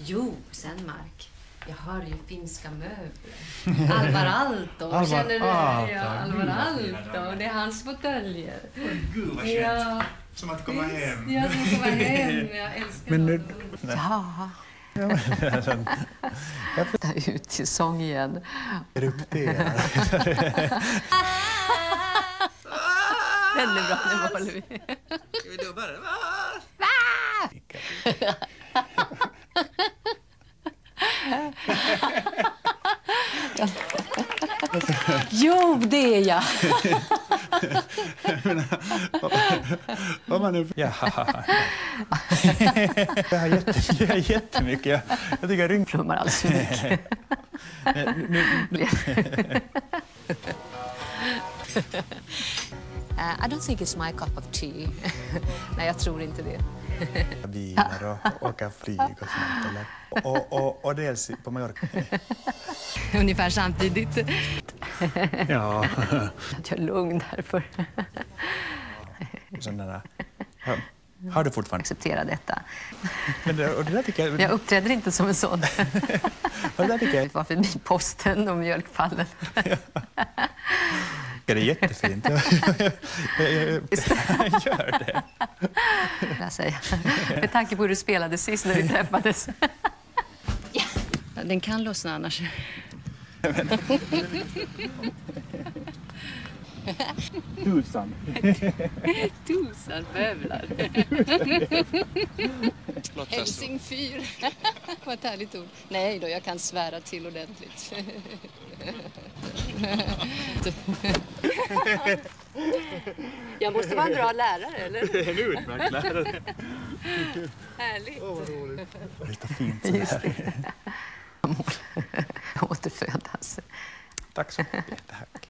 Jo, sen Mark. Jag hör ju finska möbler. Alvar Aalto. Känner du? Ja, Alvar Aalto. Det är hans fåtöljer. Gud vad skönt. Ja. Som att komma hem. Ja, som att komma hem. Jag älskar honom. Ja. Jag tar ut till sång igen. Erupterar. Väldigt bra, nu håller vi. Ska vi då bara... Jo, det är jag. Vad man nu... Ja. Jag har jättemycket. Jag tycker jag Flummar alls för mycket. I don't think it's my cup of tea. Nej, jag tror inte det. bilar och åka flyg och sånt. Eller, och dels på Mallorca. Ungefär samtidigt. Ja. Att jag är lugn därför. Sådana har du fortfarande Acceptera detta. Men det där tycker Jag uppträder inte som en sån. Det där tycker jag. Det var förbi posten och mjölkpallen. Det är jättefint. Jag gör det. Jag säger. Med tanke på hur du spelade sist när vi träffades. Ja. Den kan lossna annars. Tusan. Tusan bövlar. Helsingfyr. Vad ett härligt ord. Nej då, jag kan svära till ordentligt. Jag måste vara en bra lärare, eller? En utmärkt lärare. Härligt. Åh, vad roligt. Lite fint sådär. Återfödas. Tack så mycket.